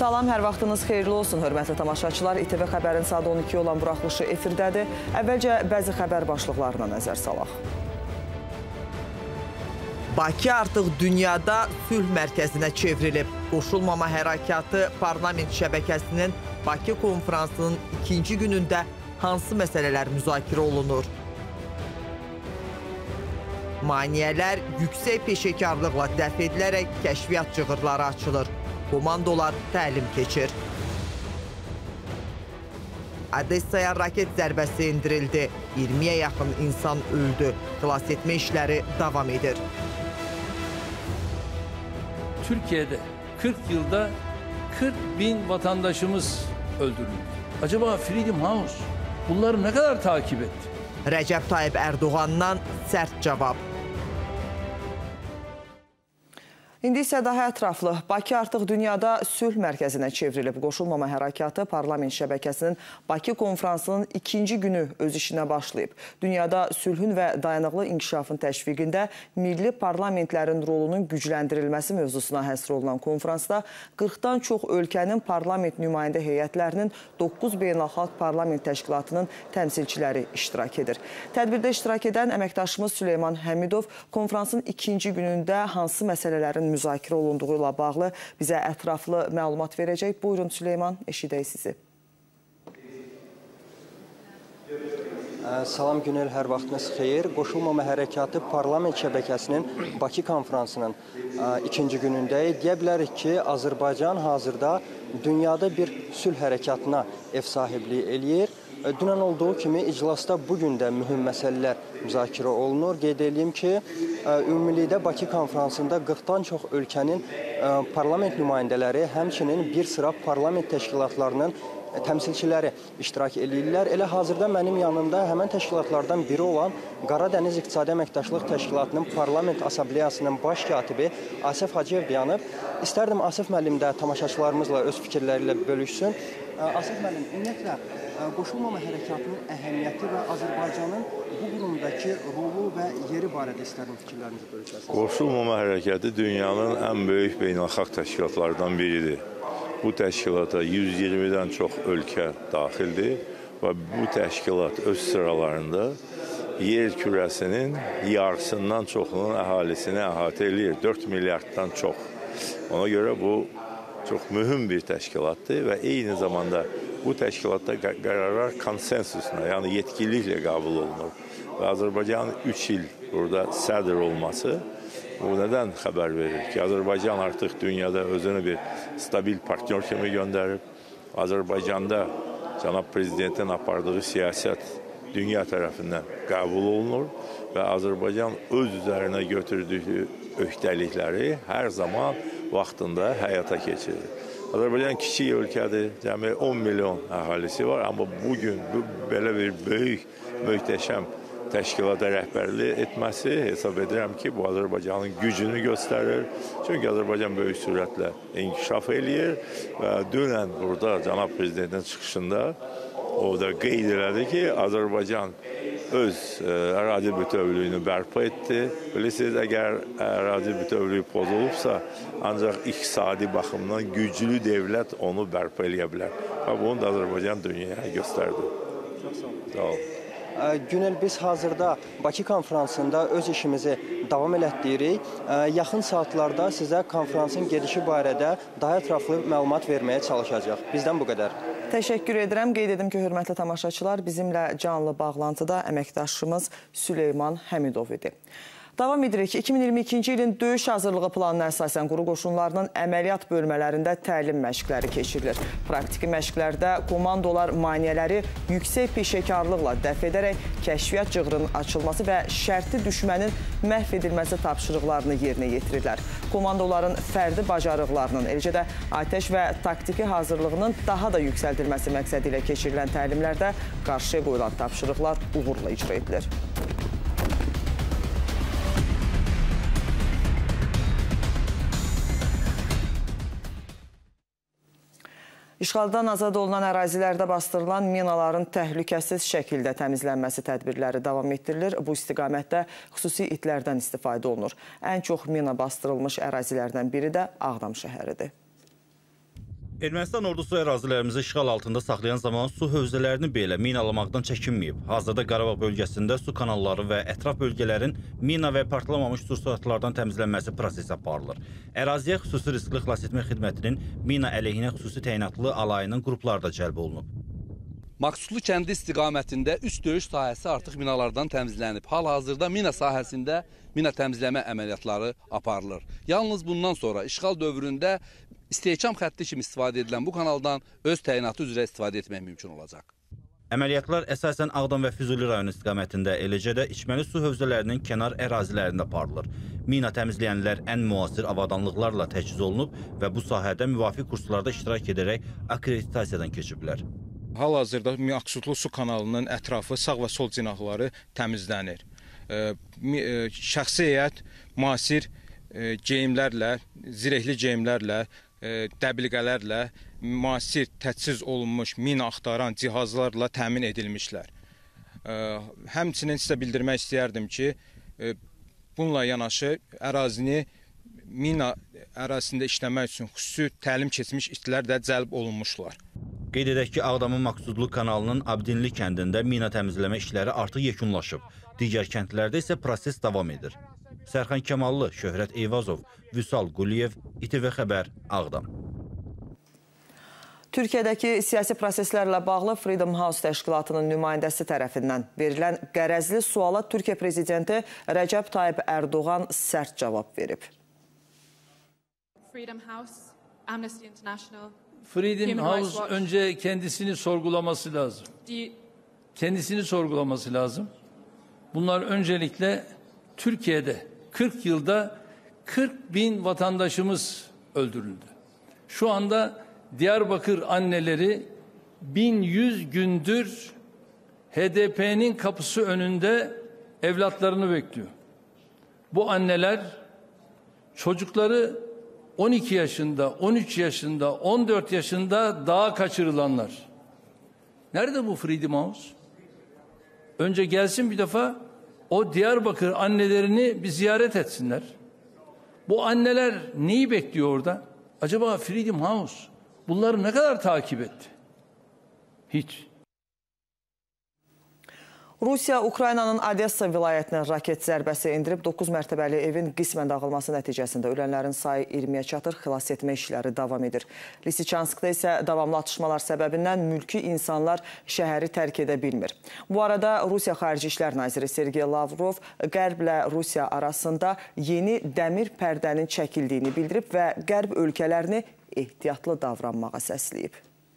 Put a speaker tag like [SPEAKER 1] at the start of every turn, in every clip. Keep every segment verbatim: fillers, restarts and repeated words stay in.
[SPEAKER 1] Salam, hər vaxtınız xeyirli olsun, hörmətli tamaşaçılar. İ T V xəbərin saat on iki olan buraxılışı efirdədir. Əvvəlcə bəzi xəbər başlıqlarına nəzər salaq. Bakı artıq dünyada sülh mərkəzinə çevrilib. Qoşulmama hərəkatı parlament şəbəkəsinin Bakı konferansının ikinci günündə hansı məsələlər müzakirə olunur? Maneələr yüksək peşəkarlıqla dəf edilərək kəşfiyyat cığırları açılır. Komandolar təlim keçir. Odessaya raket zərbəsi endirildi. iyirmiyə yaxın insan öldü. Xilas etmə işləri davam edir.
[SPEAKER 2] Türkiye'de kırk yılda kırk bin vatandaşımız öldürüldü. Acaba Freedom House bunları ne kadar takip etti?
[SPEAKER 1] Rəcəb Tayyip Erdoğan'dan sərt cavab. İndi isə daha ətraflı. Bakı artıq dünyada sülh mərkəzinə çevrilib. Qoşulmama hərəkatı parlament şəbəkəsinin Bakı konferansının ikinci günü öz işinə başlayıb. Dünyada sülhün və dayanıqlı inkişafın təşviqində milli parlamentlərin rolunun gücləndirilməsi mövzusuna həsr olunan konferansda qırxdan çox ölkənin parlament nümayəndə heyətlərinin doqquz beynəlxalq parlament təşkilatının təmsilçiləri iştirak edir. Tədbirdə iştirak edən əməkdaşımız Süleyman Həmidov konferansın ikinci günündə hansı məsələlərin müzakirə olunduğu ilə bağlı bizə ətraflı məlumat verəcək. Buyurun Süleyman, eşidək sizi.
[SPEAKER 3] Salam Günel, hər vaxtınız xeyir. Qoşulmama hərəkatı parlament şəbəkəsinin Bakı konferansının ikinci günündəyik. Deyə bilərik ki, Azərbaycan hazırda dünyada bir sülh hərəkatına ev sahibliyi eləyir. Dünən olduğu kimi iclasda bugün də mühüm məsələlər müzakirə olunur. Qeyd edeyim ki, ümumilikdə Bakı konferansında qırxdan çox ölkənin parlament nümayəndələri, həmçinin bir sıra parlament təşkilatlarının təmsilçiləri iştirak edirlər. Elə hazırda mənim yanımda həmən təşkilatlardan biri olan Qaradəniz İqtisadi Əməkdaşlıq Təşkilatının Parlament Asambleyasının baş katibi Asif Hacıyev dayanıb. İstərdim Asif müəllim də tamaşaçılarımızla öz fikirləri ilə bölüşsün. Asif müəllim, ümumiyyətlə, qoşulmama hərəkatının əhəmiyyəti və Azərbaycanın bu qurumdakı rolu və yeri barədə istərdim fikirlərinizi bölüşəsiniz.
[SPEAKER 4] Qoşulmama hərəkatı dünyanın ən böyük beynəlxalq təşkilatlardan biridir. Bu təşkilata yüz iyirmidən çox ölkə daxildir və bu təşkilat öz sıralarında yer kürəsinin yarısından çoxunun əhalisini əhatə edir. dörd milyarddan çox. Ona görə bu çox mühüm bir təşkilatdır və eyni zamanda bu təşkilatda qərarlar konsensusuna, yəni yetkiliklə qəbul olunur. Və Azərbaycan üç il burada sədr olması bu nədən xəbər verir ki, Azərbaycan artıq dünyada özünü bir stabil partnyor kimi göndərib. Azərbaycanda cənab prezidentin apardığı siyasət dünya tərəfindən qəbul olunur və Azərbaycan öz üzərinə götürdüyü öhdəlikləri hər zaman vaxtında həyata keçirir. Azərbaycan kiçik ölkədir, cəmi on milyon əhalisi var, amma bugün bu belə bir böyük, möhtəşəm təşkilata rəhbərlik etməsi hesab edirəm ki, bu Azərbaycanın gücünü göstərir. Çünki Azərbaycan böyük sürətlə inkişaf eləyir və dünən burada cənab prezidentin çıxışında o da qeyd elədi ki, Azərbaycan öz ərazi bütövlüyünü bərpa etdi. Bilirsiniz, əgər ərazi bütövlüyü pozulubsa, ancaq iqtisadi baxımdan güclü devlət onu bərpa eləyə bilər. Və bunu da Azərbaycan dünyaya göstərdi.
[SPEAKER 3] Çox sağ olun.
[SPEAKER 4] Sağ olun.
[SPEAKER 3] Günel, biz hazırda Bakı konferansında öz işimizi davam elətdiyirik. Yaxın saatlarda sizə konferansın gedişi barədə daha ətraflı məlumat verməyə çalışacaq. Bizdən bu qədər.
[SPEAKER 1] Təşəkkür edirəm. Qeyd edim ki, hörmətli tamaşaçılar, bizimlə canlı bağlantıda əməkdaşımız Süleyman Həmidov idi. Davam edirik. iki min iyirmi ikinci ilin döyüş hazırlığı planına əsasən quru qoşunlarının əməliyyat bölmələrində təlim məşqləri keçirilir. Praktiki məşqlərdə komandolar maneələri yüksək peşəkarlıqla dəf edərək kəşfiyyat cığırının açılması və şərtli düşmənin məhv edilməsi tapşırıqlarını yerinə yetirirlər. Komandoların fərdi bacarıqlarının, eləcə də atəş və taktiki hazırlığının daha da yüksəldilməsi məqsədi ilə keçirilən təlimlərdə qarşıya qoyulan tapşırıqlar uğurla icra edilir. İşğaldan azad olunan ərazilərdə bastırılan minaların təhlükəsiz şəkildə təmizlənməsi tədbirləri davam etdirilir. Bu istiqamətdə xüsusi itlərdən istifadə olunur. Ən çox mina bastırılmış ərazilərdən biri də Ağdam şəhəridir.
[SPEAKER 5] Ermənistan ordusu ərazilərimizi işğal altında saxlayan zaman su hövzələrini belə minalamaqdan çəkinməyib. Hazırda Qarabağ bölgəsində su kanalları və ətraf bölgələrin mina və partlamamış sursatlardan təmizlənməsi prosesi aparılır. Əraziyə xüsusi riskli xilasetmə xidmətinin mina əleyhinə xüsusi təyinatlı alayının qrupları da cəlb olunub.
[SPEAKER 6] Maksudlu kəndi istiqamətində üç döyüş sahəsi artıq minalardan təmizlənib. Hal-hazırda mina sahəsində mina təmizləmə əməliyyatları aparılır. Yalnız bundan sonra işğal dövründə istehkam xətti kimi istifadə edilən bu kanaldan öz təyinatı üzrə istifadə etmək mümkün olacaq.
[SPEAKER 5] Əməliyyatlar əsasən Ağdam və Füzuli rayonu istiqamətində, eləcə də içməli su hövzələrinin kənar ərazilərində aparılır. Mina təmizləyənlər ən müasir avadanlıqlarla təchiz olunub və bu sahədə müvafiq kurslarda iştirak edərək akkreditasiyadan keçiblər.
[SPEAKER 7] Hal-hazırda Maksudlu su kanalının ətrafı sağ və sol cinahları təmizlənir. Şəxsi heyət müasir geyimlərlə, zirehli geyimlərlə, dəbilqələrlə, müasir təchiz olunmuş mina axtaran cihazlarla təmin edilmişlər. Həmçinin sizə bildirmək istəyərdim ki, bununla yanaşı ərazini mina ərazisində işləmək üçün xüsusi təlim keçmiş itlər də cəlb olunmuşlar.
[SPEAKER 5] Qeyd edək ki, Ağdamın Maksudlu kanalının Abdinli kəndində mina təmizləmə işləri artıq yekunlaşıb. Digər kəndlərdə isə proses davam edir. Sərxan Kəmallı, Şöhrət Eyvazov, Vüsal Quliyev, İ T V Xəbər, Ağdam.
[SPEAKER 1] Türkiyədəki siyasi proseslərlə bağlı Freedom House təşkilatının nümayəndəsi tərəfindən verilən qərəzli suala Türkiyə prezidenti Rəcəb Tayyip Ərdoğan sərt cavab verib.
[SPEAKER 8] Freedom House, Amnesty International,
[SPEAKER 2] Freedom House önce kendisini sorgulaması lazım. Kendisini sorgulaması lazım. Bunlar öncelikle Türkiye'de kırk yılda kırk bin vatandaşımız öldürüldü. Şu anda Diyarbakır anneleri bin yüz gündür H D P'nin kapısı önünde evlatlarını bekliyor. Bu anneler çocukları on iki yaşında, on üç yaşında, on dört yaşında dağa kaçırılanlar. Nerede bu Freedom House? Önce gelsin bir defa o Diyarbakır annelerini bir ziyaret etsinler. Bu anneler neyi bekliyor orada? Acaba Freedom House bunları ne kadar takip etti? Hiç.
[SPEAKER 1] Rusiya Ukraynanın Odessa vilayətinə raket zərbəsi endirib. doqquz mərtəbəli evin qismən dağılması nəticəsində ölənlərin sayı iyirmiyə çatır. Xilas etmə işləri davam edir. Lisiçanskda isə davamlı atışmalar səbəbindən mülki insanlar şəhəri tərk edə bilmir. Bu arada Rusiya Xarici İşlər Naziri Sergey Lavrov Qərblə Rusiya arasında yeni dəmir pərdənin çəkildiyini bildirib və Qərb ölkələrini ehtiyatlı davranmağa səsləyib.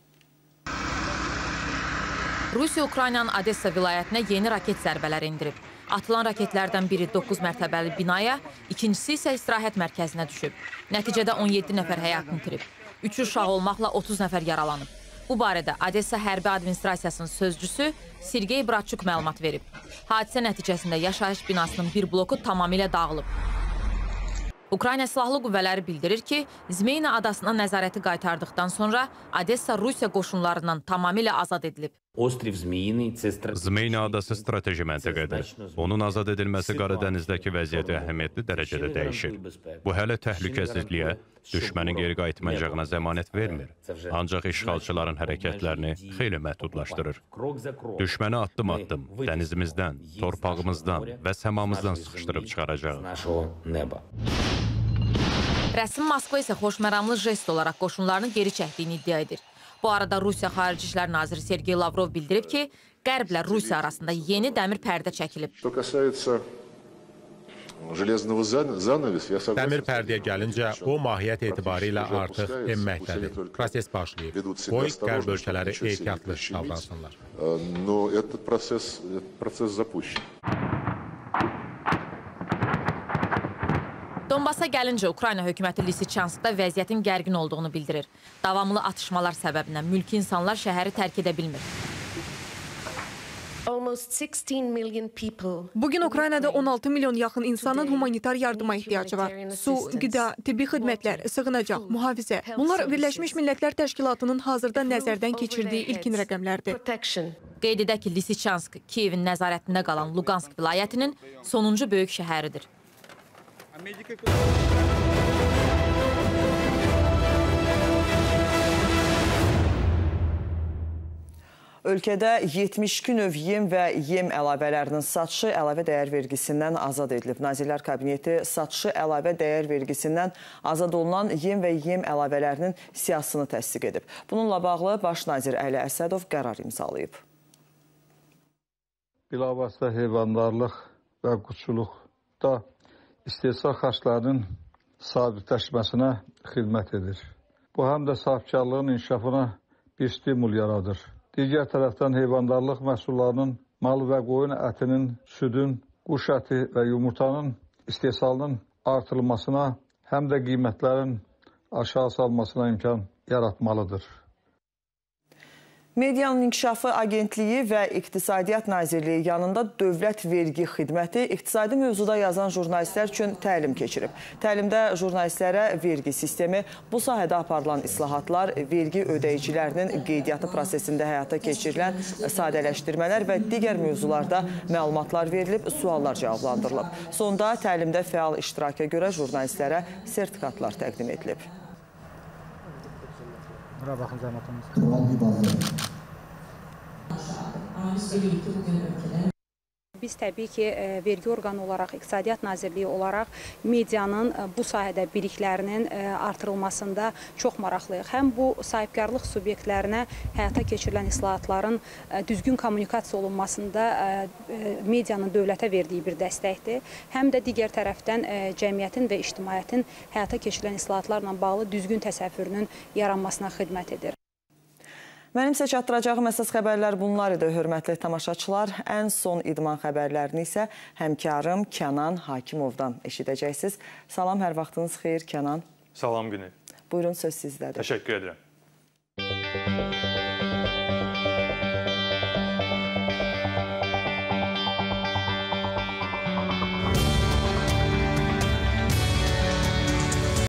[SPEAKER 9] Rusiya Ukraynanın Odessa vilayətinə yeni raket zərbələri indirib. Atılan raketlərdən biri doqquz mərtəbəli binaya, ikincisi isə istirahət mərkəzinə düşüb. Nəticədə on yeddi nəfər həyatını itirib. üç uşaq olmaqla otuz nəfər yaralanıb. Bu barədə Odessa Hərbi Administrasiyasının sözcüsü Sergey Bratçuk məlumat verib. Hadisə nəticəsində yaşayış binasının bir bloku tamamilə dağılıb. Ukrayna Silahlı Qüvvələri bildirir ki, Zmeyna adasına nəzarəti qaytardıqdan sonra Odessa Rusiya qoşunlarından tamamilə azad edilib.
[SPEAKER 10] Zmeyna adası strateji məntəqədir. Onun azad edilməsi Qaradənizdəki vəziyyəti əhəmiyyətli dərəcədə dəyişir. Bu hələ təhlükəsizliyə, düşmənin geri qayıtmayacağına zəmanət vermir. Ancaq işğalçıların hərəkətlərini xeyli məhdudlaşdırır. Düşməni addım-addım dənizimizdən, torpağımızdan və səmamızdan sıxışdırıb çıxaracaq.
[SPEAKER 9] Rəsmi Moskva isə xoşməramlı jest olaraq qoşunlarını geri çəkdiyini iddia edir. Bu arada Rusiya Xarici İşlər Naziri Sergey Lavrov bildirib ki, Qərblə Rusiya arasında yeni dəmir pərdə çəkilib.
[SPEAKER 11] Dəmir pərdəyə gəlincə, o mahiyyət etibarilə artıq enməkdədir. Proses başlayıb. Qoy Qərb ölkələri ehtiyatlı davransınlar.
[SPEAKER 9] Donbasa gəlincə, Ukrayna hökuməti Lisiçanskda vəziyyətin gərgin olduğunu bildirir. Davamlı atışmalar səbəbindən mülki insanlar şəhəri tərk edə bilmir.
[SPEAKER 12] Bugün Ukraynada on altı milyon yaxın insanın humanitar yardıma ehtiyacı var. Su, qida, tibbi xidmətlər, sığınacaq, mühafizə. Bunlar Birləşmiş Millətlər Təşkilatının hazırda nəzərdən keçirdiyi ilkin rəqəmlərdir.
[SPEAKER 9] Qeyd edək ki, Lisiçansk, Kiyevin nəzarətində qalan Luqansk vilayətinin sonuncu böyük şəhəridir. Amerika
[SPEAKER 1] Ölkədə yetmiş iki növ yem və yem əlavələrinin satışı əlavə dəyər vergisindən azad edilib. Nazirlər Kabineti satışı əlavə dəyər vergisindən azad olunan yem və yem əlavələrinin siyahısını təsdiq edib. Bununla bağlı Baş nazir Əli Əsədov qərar imzalayıb.
[SPEAKER 13] Bilavasitə heyvandarlıq və quşçuluqda istehsal xərclərinin sabitləşməsinə xidmət edir. Bu, həm də sahibkarlığın inkişafına bir stimul yaradır. Digər tərəfdən heyvandarlıq məhsullarının, mal və qoyun ətinin, südün, quş əti və yumurtanın istehsalının artırılmasına, həm də qiymətlərin aşağı salmasına imkan yaratmalıdır.
[SPEAKER 1] Medianın İnkişafı Agentliyi və İqtisadiyyat Nazirliyi yanında Dövlət Vergi Xidməti iqtisadi mövzuda yazan jurnalistlər üçün təlim keçirib. Təlimdə jurnalistlərə vergi sistemi, bu sahədə aparılan islahatlar, vergi ödəyicilərinin qeydiyyatı prosesində həyata keçirilən sadələşdirmələr və digər mövzularda məlumatlar verilib, suallar cavablandırılıb. Sonda təlimdə fəal iştiraka görə jurnalistlərə sertifikatlar təqdim edilib.
[SPEAKER 14] Bura baxın cəmatımız.
[SPEAKER 15] Biz təbii ki, vergi orqanı olaraq, İqtisadiyyat Nazirliyi olaraq medianın bu sahədə biliklərinin artırılmasında çox maraqlıyıq. Həm bu sahibkarlıq subyektlərinə həyata keçirilən islahatların düzgün kommunikasiya olunmasında medianın dövlətə verdiyi bir dəstəkdir. Həm də digər tərəfdən cəmiyyətin və ictimaiyyətin həyata keçirilən islahatlarla bağlı düzgün təsəvvürünün yaranmasına xidmət edir.
[SPEAKER 1] Mənim isə çatdıracağım əsas xəbərlər bunlar idi, hörmətli tamaşaçılar. Ən son idman xəbərlərini isə həmkarım Kənan Hakimovdan eşidəcəksiniz. Salam, hər vaxtınız xeyir Kənan.
[SPEAKER 16] Salam Günel.
[SPEAKER 1] Buyurun, söz sizdədir.
[SPEAKER 16] Təşəkkür edirəm.